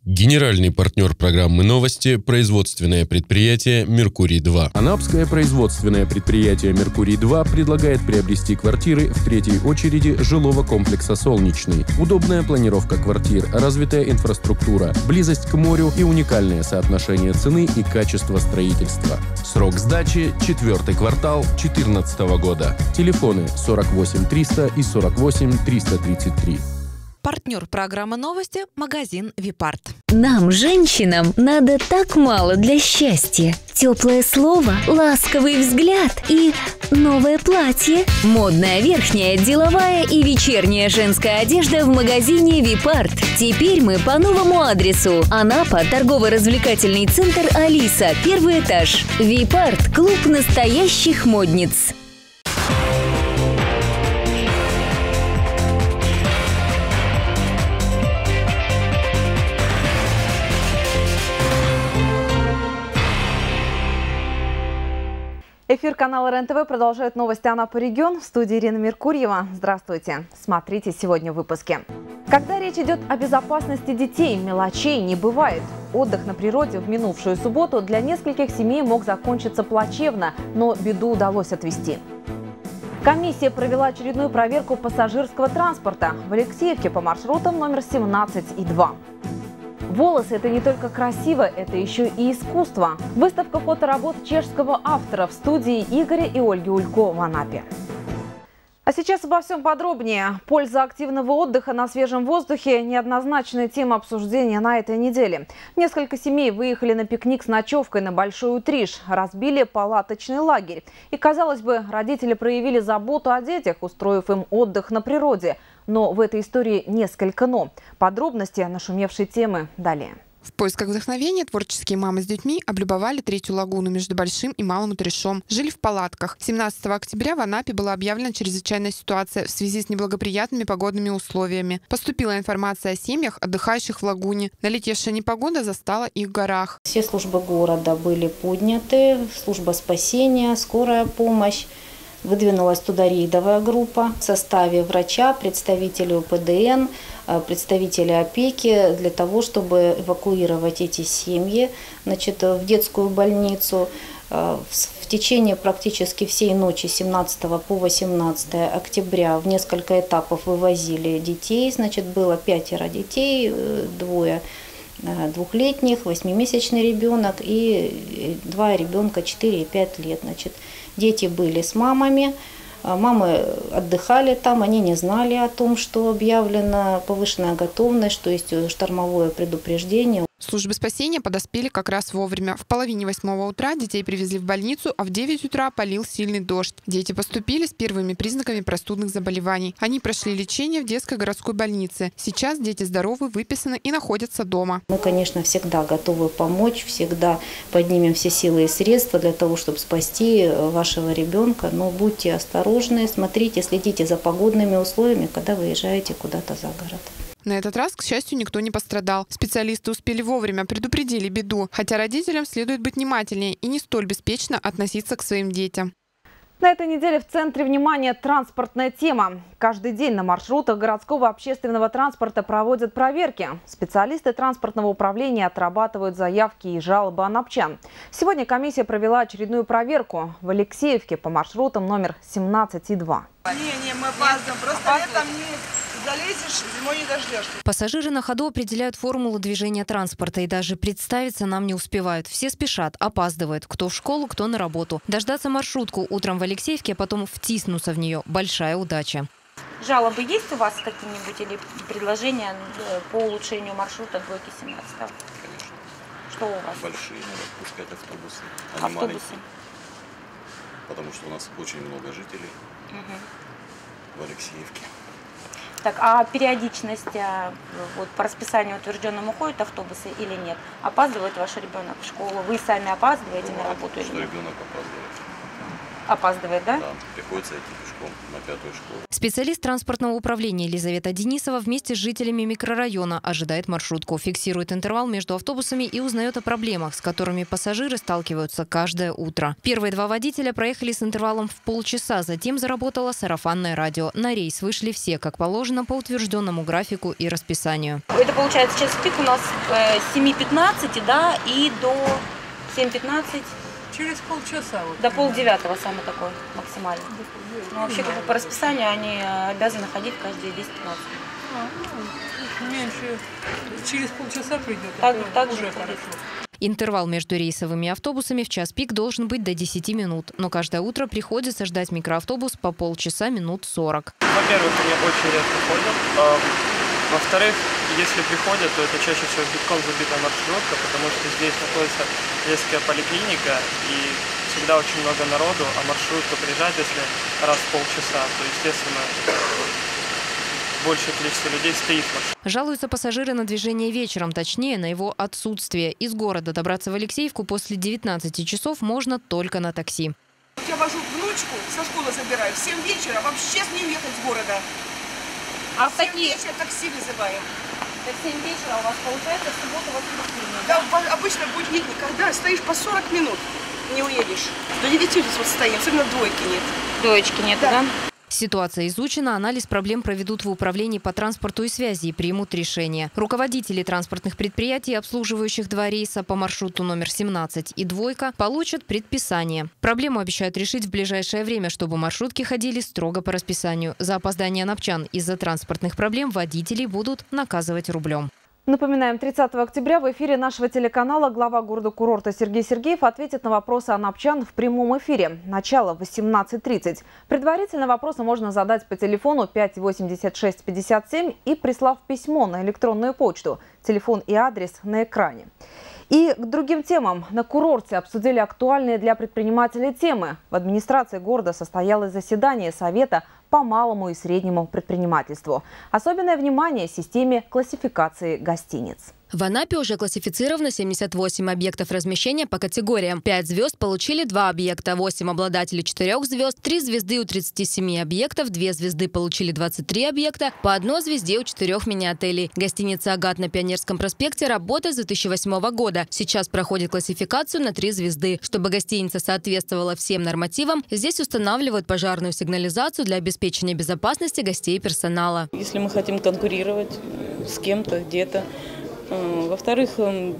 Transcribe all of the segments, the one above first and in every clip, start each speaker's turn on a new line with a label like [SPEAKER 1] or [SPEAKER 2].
[SPEAKER 1] Генеральный партнер программы «Новости» – производственное предприятие «Меркурий-2».
[SPEAKER 2] Анапское производственное предприятие «Меркурий-2» предлагает приобрести квартиры в третьей очереди жилого комплекса «Солнечный». Удобная планировка квартир, развитая инфраструктура, близость к морю и уникальное соотношение цены и качества строительства. Срок сдачи – 4-й квартал 2014 года. Телефоны 48 300 и 48 333.
[SPEAKER 3] Партнер программы «Новости» – магазин «Випарт».
[SPEAKER 4] Нам, женщинам, надо так мало для счастья. Теплое слово, ласковый взгляд и новое платье. Модная верхняя, деловая и вечерняя женская одежда в магазине «Випарт». Теперь мы по новому адресу. Анапа, торгово-развлекательный центр «Алиса», 1-й этаж. «Випарт» – клуб настоящих модниц.
[SPEAKER 5] Эфир канала РЕН-ТВ продолжает новости Анапы регион. В студии Ирина Меркурьева. Здравствуйте. Смотрите сегодня в выпуске. Когда речь идет о безопасности детей, мелочей не бывает. Отдых на природе в минувшую субботу для нескольких семей мог закончиться плачевно, но беду удалось отвести. Комиссия провела очередную проверку пассажирского транспорта в Алексеевке по маршрутам номер 17 и 2. Волосы – это не только красиво, это еще и искусство. Выставка фоторабот чешского автора в студии Игоря и Ольги Улько в Анапе. А сейчас обо всем подробнее. Польза активного отдыха на свежем воздухе – неоднозначная тема обсуждения на этой неделе. Несколько семей выехали на пикник с ночевкой на Большой Утриш, разбили палаточный лагерь. И, казалось бы, родители проявили заботу о детях, устроив им отдых на природе. Но в этой истории несколько «но». Подробности нашумевшей темы далее.
[SPEAKER 6] В поисках вдохновения творческие мамы с детьми облюбовали третью лагуну между Большим и Малым Утришом. Жили в палатках. 17 октября в Анапе была объявлена чрезвычайная ситуация в связи с неблагоприятными погодными условиями. Поступила информация о семьях, отдыхающих в лагуне. Налетевшая непогода застала их в горах.
[SPEAKER 7] Все службы города были подняты, служба спасения, скорая помощь. Выдвинулась туда рейдовая группа в составе врача, представителей УПДН, представителей опеки для того, чтобы эвакуировать эти семьи, в детскую больницу. В течение практически всей ночи 17 по 18 октября в несколько этапов вывозили детей. Было 5 детей, 2 двухлетних, 8-месячный ребенок и 2 ребенка 4 и 5 лет. Дети были с мамами, мамы отдыхали там, они не знали о том, что объявлена повышенная готовность, что есть штормовое предупреждение.
[SPEAKER 6] Службы спасения подоспели как раз вовремя. В половине 8 утра детей привезли в больницу, а в 9 утра полил сильный дождь. Дети поступили с первыми признаками простудных заболеваний. Они прошли лечение в детской городской больнице. Сейчас дети здоровы, выписаны и находятся дома.
[SPEAKER 7] Мы, конечно, всегда готовы помочь, всегда поднимем все силы и средства для того, чтобы спасти вашего ребенка. Но будьте осторожны, смотрите, следите за погодными условиями, когда выезжаете куда-то за город.
[SPEAKER 6] На этот раз, к счастью, никто не пострадал. Специалисты успели вовремя, предупредили беду. Хотя родителям следует быть внимательнее и не столь беспечно относиться к своим детям.
[SPEAKER 5] На этой неделе в центре внимания транспортная тема. Каждый день на маршрутах городского общественного транспорта проводят проверки. Специалисты транспортного управления отрабатывают заявки и жалобы анапчан. Сегодня комиссия провела очередную проверку в Алексеевке по маршрутам номер 17 и 2.
[SPEAKER 8] Не, мы опаздываем. Просто летом не залезешь, зимой не дождешься.
[SPEAKER 3] Пассажиры на ходу определяют формулу движения транспорта и даже представиться нам не успевают. Все спешат, опаздывают. Кто в школу, кто на работу. Дождаться маршрутку утром в Алексеевке, а потом втиснуться в нее – большая удача.
[SPEAKER 9] Жалобы есть у вас какие-нибудь или предложения по улучшению маршрута двойки 17? Конечно. Что у вас?
[SPEAKER 10] Большие, надо пускать автобусы, а не
[SPEAKER 9] автобусы.
[SPEAKER 10] Потому что у нас очень много жителей в Алексеевке.
[SPEAKER 9] Так, а периодичность по расписанию утвержденному ходят автобусы или нет? Опаздывает ваш ребенок в школу? Вы сами опаздываете на работу или нет?
[SPEAKER 10] Ребенок опаздывает.
[SPEAKER 9] Опаздывает, да?
[SPEAKER 10] Да, приходится идти пешком на 5-ю школу.
[SPEAKER 3] Специалист транспортного управления Елизавета Денисова вместе с жителями микрорайона ожидает маршрутку, фиксирует интервал между автобусами и узнает о проблемах, с которыми пассажиры сталкиваются каждое утро. Первые 2 водителя проехали с интервалом в полчаса, затем заработало сарафанное радио. На рейс вышли все, как положено, по утвержденному графику и расписанию.
[SPEAKER 9] Это получается час пик у нас с 7:15, да, и до 7:15.
[SPEAKER 8] Через полчаса. Вот.
[SPEAKER 9] До 8:30 самый такой максимальный. Но вообще как бы по расписанию они обязаны ходить каждые 10-15 минут.
[SPEAKER 8] Меньше. Через полчаса придет.
[SPEAKER 9] Так
[SPEAKER 8] уже
[SPEAKER 9] же
[SPEAKER 8] хорошо.
[SPEAKER 3] Интервал между рейсовыми автобусами в час пик должен быть до 10 минут. Но каждое утро приходится ждать микроавтобус по полчаса минут 40.
[SPEAKER 11] Во-первых, они очень редко ходят. Во-вторых, если приходят, то это чаще всего битком забитая маршрутка, потому что здесь находится детская поликлиника и всегда очень много народу, а маршрутка приезжает, если раз в полчаса, то, естественно, большее количество людей стоит в маршрутке.
[SPEAKER 3] Жалуются пассажиры на движение вечером, точнее, на его отсутствие. Из города добраться в Алексеевку после 19 часов можно только на такси.
[SPEAKER 8] Я вожу внучку, со школы забираю, в 7 вечера, вообще с ней ехать с города.
[SPEAKER 9] А в такие...
[SPEAKER 8] вечера такси вызываем.
[SPEAKER 9] Так 7 вечера у вас получается в субботу, воскресенье,
[SPEAKER 8] да? Да, обычно будет никогда. Стоишь по 40 минут, не уедешь. До 9 здесь вот стоим, особенно двойки нет.
[SPEAKER 9] Двоечки нет, да?
[SPEAKER 3] Ситуация изучена, анализ проблем проведут в управлении по транспорту и связи и примут решение. Руководители транспортных предприятий, обслуживающих 2 рейса по маршруту номер 17 и двойка, получат предписание. Проблему обещают решить в ближайшее время, чтобы маршрутки ходили строго по расписанию. За опоздание анапчан из-за транспортных проблем водителей будут наказывать рублем.
[SPEAKER 5] Напоминаем, 30 октября в эфире нашего телеканала глава города-курорта Сергей Сергеев ответит на вопросы анапчан в прямом эфире. Начало в 18:30. Предварительно вопросы можно задать по телефону 58657 и прислав письмо на электронную почту. Телефон и адрес на экране. И к другим темам. На курорте обсудили актуальные для предпринимателей темы. В администрации города состоялось заседание Совета по малому и среднему предпринимательству. Особенное внимание системе классификации гостиниц.
[SPEAKER 12] В Анапе уже классифицировано 78 объектов размещения по категориям. 5 звезд получили 2 объекта, 8 обладателей 4 звезд, 3 звезды у 37 объектов, 2 звезды получили 23 объекта, по 1 звезде у 4 мини-отелей. Гостиница «Агат» на Пионерском проспекте работает с 2008 года. Сейчас проходит классификацию на 3 звезды. Чтобы гостиница соответствовала всем нормативам, здесь устанавливают пожарную сигнализацию для обеспечения безопасности гостей и персонала.
[SPEAKER 13] Если мы хотим конкурировать с кем-то, где-то, во-вторых,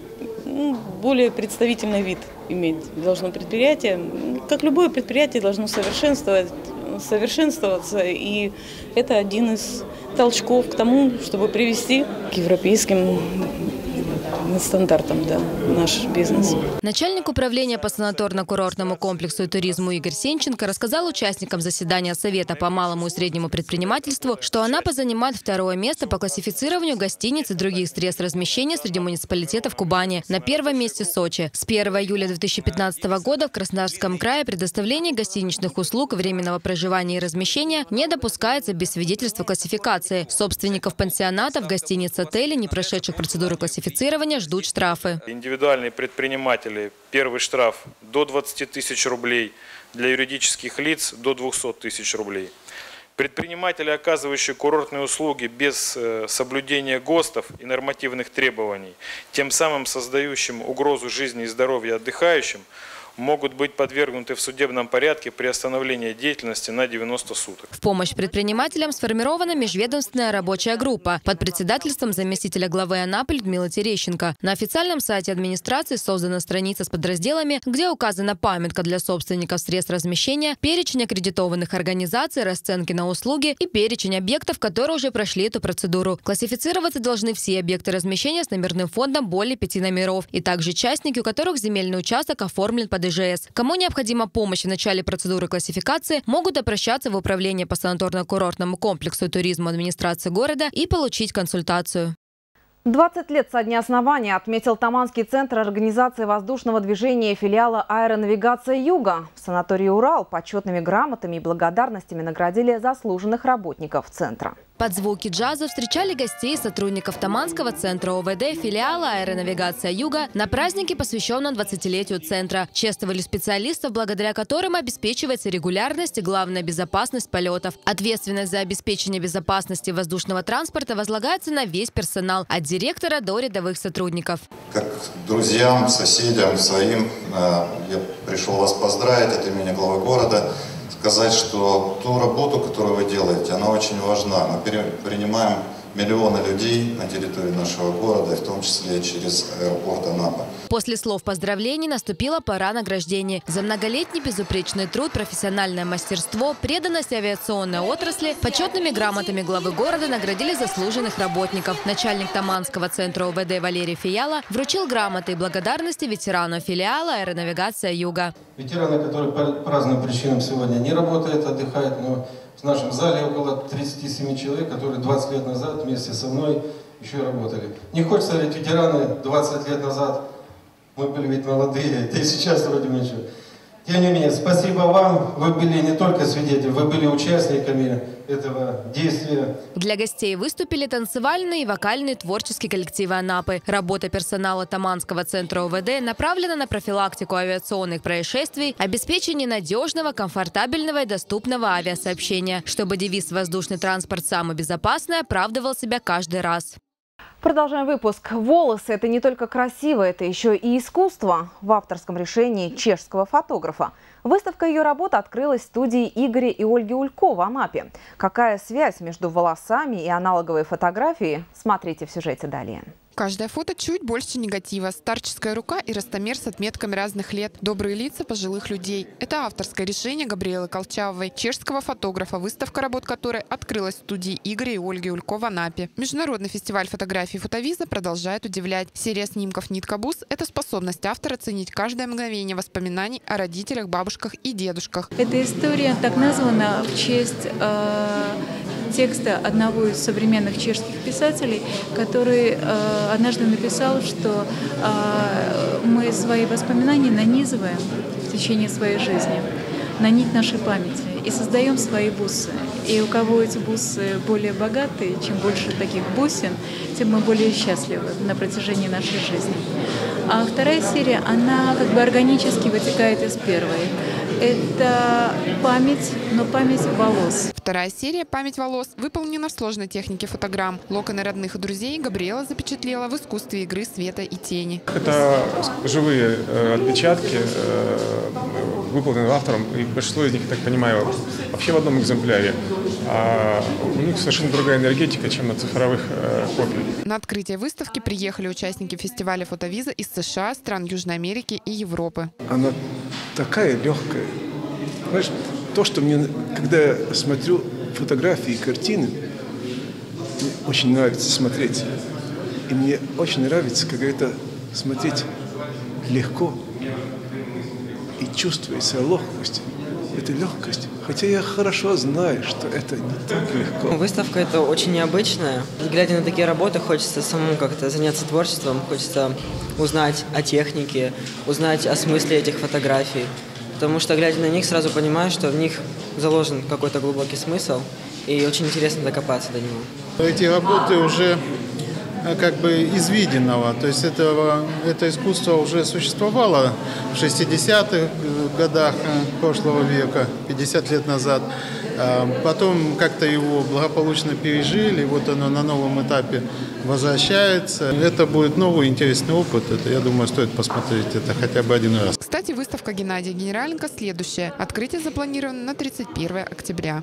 [SPEAKER 13] более представительный вид иметь должно предприятие. Как любое предприятие должно совершенствоваться, и это один из толчков к тому, чтобы привести к европейским стандартам, да, наш бизнес.
[SPEAKER 12] Начальник управления по санаторно-курортному комплексу и туризму Игорь Сенченко рассказал участникам заседания Совета по малому и среднему предпринимательству, что Анапа занимает 2-е место по классифицированию гостиниц и других средств размещения среди муниципалитетов Кубани. На 1-м месте Сочи. С 1 июля 2015 года в Краснодарском крае предоставление гостиничных услуг временного проживания и размещения не допускается без свидетельства классификации. Собственников пансионатов, гостиниц, отелей, не прошедших процедуру классифицирования, ждут штрафы.
[SPEAKER 11] Индивидуальные предприниматели – первый штраф до 20 тысяч рублей, для юридических лиц – до 200 тысяч рублей. Предприниматели, оказывающие курортные услуги без соблюдения ГОСТов и нормативных требований, тем самым создающим угрозу жизни и здоровья отдыхающим, могут быть подвергнуты в судебном порядке приостановлению деятельности на 90 суток.
[SPEAKER 12] В помощь предпринимателям сформирована межведомственная рабочая группа под председательством заместителя главы Анапы Людмилы Терещенко. На официальном сайте администрации создана страница с подразделами, где указана памятка для собственников средств размещения, перечень аккредитованных организаций, расценки на услуги и перечень объектов, которые уже прошли эту процедуру. Классифицироваться должны все объекты размещения с номерным фондом более 5 номеров, и также частники, у которых земельный участок оформлен под ИЖС. Кому необходима помощь в начале процедуры классификации, могут обращаться в управление по санаторно-курортному комплексу и туризму администрации города и получить консультацию.
[SPEAKER 5] 20 лет со дня основания отметил Таманский центр организации воздушного движения филиала аэронавигация «Юга». В санатории «Урал» почетными грамотами и благодарностями наградили заслуженных работников центра.
[SPEAKER 12] Под звуки джаза встречали гостей и сотрудников Таманского центра ОВД, филиала «Аэронавигация Юга» на празднике, посвященном 20-летию центра. Чествовали специалистов, благодаря которым обеспечивается регулярность и, главное, безопасность полетов. Ответственность за обеспечение безопасности воздушного транспорта возлагается на весь персонал, от директора до рядовых сотрудников.
[SPEAKER 14] Как друзьям, соседям своим я пришел вас поздравить от имени главы города, сказать, что ту работу, которую вы делаете, она очень важна. Мы принимаем миллионы людей на территории нашего города, в том числе через аэропорт Анапа.
[SPEAKER 12] После слов поздравлений наступила пора награждений. За многолетний безупречный труд, профессиональное мастерство, преданность авиационной отрасли почетными грамотами главы города наградили заслуженных работников. Начальник Таманского центра ОВД Валерий Фияла вручил грамоты и благодарности ветерану филиала «Аэронавигация Юга».
[SPEAKER 15] Ветераны, которые по разным причинам сегодня не работают, отдыхают, но в нашем зале около 37 человек, которые 20 лет назад вместе со мной еще работали. Не хочется говорить, ветераны 20 лет назад, мы были ведь молодые, да и сейчас вроде ничего. Тем не менее, спасибо вам, вы были не только свидетелями, вы были участниками этого действия.
[SPEAKER 12] Для гостей выступили танцевальные и вокальные творческие коллективы Анапы. Работа персонала Таманского центра ОВД направлена на профилактику авиационных происшествий, обеспечение надежного, комфортабельного и доступного авиасообщения, чтобы девиз «Воздушный транспорт самый безопасный» оправдывал себя каждый раз.
[SPEAKER 5] Продолжаем выпуск. Волосы – это не только красиво, это еще и искусство. В авторском решении чешского фотографа. Выставка ее работ открылась в студии Игоря и Ольги Улько в Анапе. Какая связь между волосами и аналоговой фотографией? Смотрите в сюжете далее.
[SPEAKER 6] Каждое фото чуть больше негатива. Старческая рука и ростомер с отметками разных лет. Добрые лица пожилых людей. Это авторское решение Габриэлы Колчавовой, чешского фотографа, выставка работ которой открылась в студии Игоря и Ольги Улько в Анапе. Международный фестиваль фотографий «Фотовиза» продолжает удивлять. Серия снимков «Нитка Бус» – это способность автора ценить каждое мгновение воспоминаний о родителях, бабушках и дедушках.
[SPEAKER 16] Эта история так названа в честь текста одного из современных чешских писателей, который однажды написал, что мы свои воспоминания нанизываем в течение своей жизни на нить нашей памяти и создаем свои бусы. И у кого эти бусы более богатые, чем больше таких бусин, тем мы более счастливы на протяжении нашей жизни. А вторая серия, она как бы органически вытекает из первой. Это память, но память волос.
[SPEAKER 6] Вторая серия «Память волос» выполнена в сложной технике фотограмм. Локоны родных и друзей Габриэла запечатлела в искусстве игры света и тени.
[SPEAKER 17] Это живые отпечатки, выполненные автором, и большинство из них, я так понимаю, вообще в одном экземпляре. А у них совершенно другая энергетика, чем на цифровых копиях.
[SPEAKER 6] На открытие выставки приехали участники фестиваля «Фотовиза» из США, стран Южной Америки и Европы.
[SPEAKER 18] Она такая легкая. Знаешь, то, что мне, когда я смотрю фотографии и картины, мне очень нравится смотреть. И мне очень нравится, когда это смотреть легко и чувствуется легкость. Это легкость. Хотя я хорошо знаю, что это не так легко.
[SPEAKER 19] Выставка это очень необычная. И глядя на такие работы, хочется самому как-то заняться творчеством, хочется узнать о технике, узнать о смысле этих фотографий. Потому что, глядя на них, сразу понимаю, что в них заложен какой-то глубокий смысл, и очень интересно докопаться до него.
[SPEAKER 20] Эти работы уже как бы из виденного, то есть это искусство уже существовало в 60-х годах прошлого века, 50 лет назад. Потом как-то его благополучно пережили, вот оно на новом этапе возвращается. Это будет новый интересный опыт, это, я думаю, стоит посмотреть это хотя бы один раз.
[SPEAKER 6] Кстати, выставка Геннадия Генераленко следующая. Открытие запланировано на 31 октября.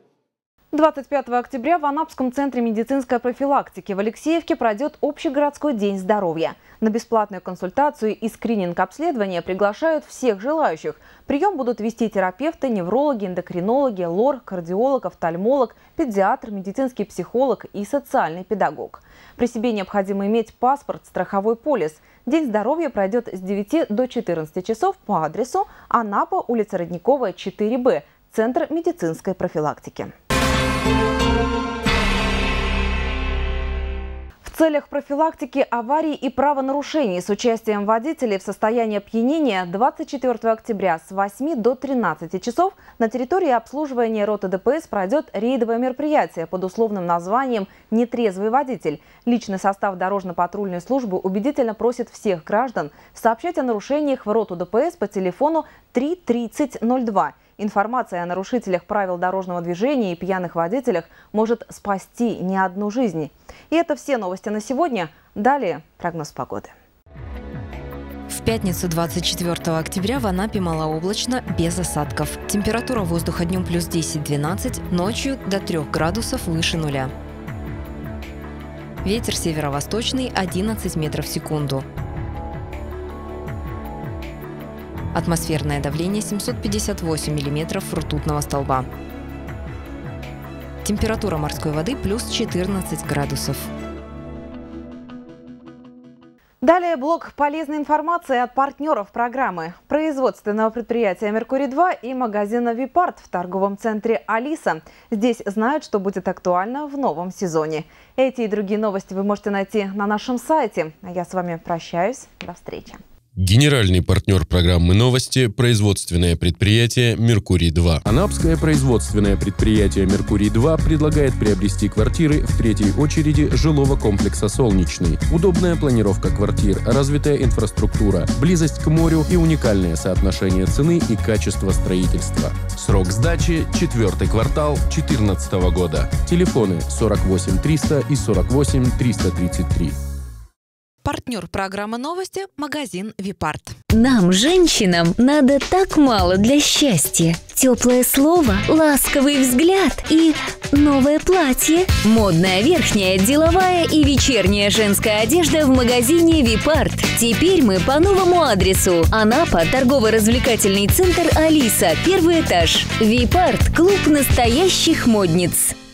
[SPEAKER 5] 25 октября в Анапском центре медицинской профилактики в Алексеевке пройдет общегородской день здоровья. На бесплатную консультацию и скрининг-обследование приглашают всех желающих. Прием будут вести терапевты, неврологи, эндокринологи, лор, кардиолог, офтальмолог, педиатр, медицинский психолог и социальный педагог. При себе необходимо иметь паспорт, страховой полис. День здоровья пройдет с 9 до 14 часов по адресу Анапа, улица Родниковая, 4Б, Центр медицинской профилактики. В В целях профилактики аварий и правонарушений с участием водителей в состоянии опьянения 24 октября с 8 до 13 часов на территории обслуживания роты ДПС пройдет рейдовое мероприятие под условным названием «Нетрезвый водитель». Личный состав дорожно-патрульной службы убедительно просит всех граждан сообщать о нарушениях в роту ДПС по телефону 33002. Информация о нарушителях правил дорожного движения и пьяных водителях может спасти не одну жизнь. И это все новости на сегодня. Далее прогноз погоды.
[SPEAKER 3] В пятницу 24 октября в Анапе малооблачно, без осадков. Температура воздуха днем плюс 10-12, ночью до 3 градусов выше нуля. Ветер северо-восточный 11 метров в секунду. Атмосферное давление 758 миллиметров ртутного столба. Температура морской воды плюс 14 градусов.
[SPEAKER 5] Далее блок полезной информации от партнеров программы. Производственного предприятия «Меркурий-2» и магазина «Випарт» в торговом центре «Алиса». Здесь знают, что будет актуально в новом сезоне. Эти и другие новости вы можете найти на нашем сайте. А я с вами прощаюсь. До встречи.
[SPEAKER 1] Генеральный партнер программы «Новости» – производственное предприятие «Меркурий-2».
[SPEAKER 2] Анапское производственное предприятие «Меркурий-2» предлагает приобрести квартиры в третьей очереди жилого комплекса «Солнечный». Удобная планировка квартир, развитая инфраструктура, близость к морю и уникальное соотношение цены и качества строительства. Срок сдачи – 4-й квартал 2014 года. Телефоны 48 300 и 48 333.
[SPEAKER 5] Партнер программы «Новости» – магазин «Випарт».
[SPEAKER 4] Нам, женщинам, надо так мало для счастья. Теплое слово, ласковый взгляд и новое платье. Модная верхняя, деловая и вечерняя женская одежда в магазине «Випарт». Теперь мы по новому адресу. Анапа, торгово-развлекательный центр «Алиса», 1-й этаж. «Випарт» – клуб настоящих модниц.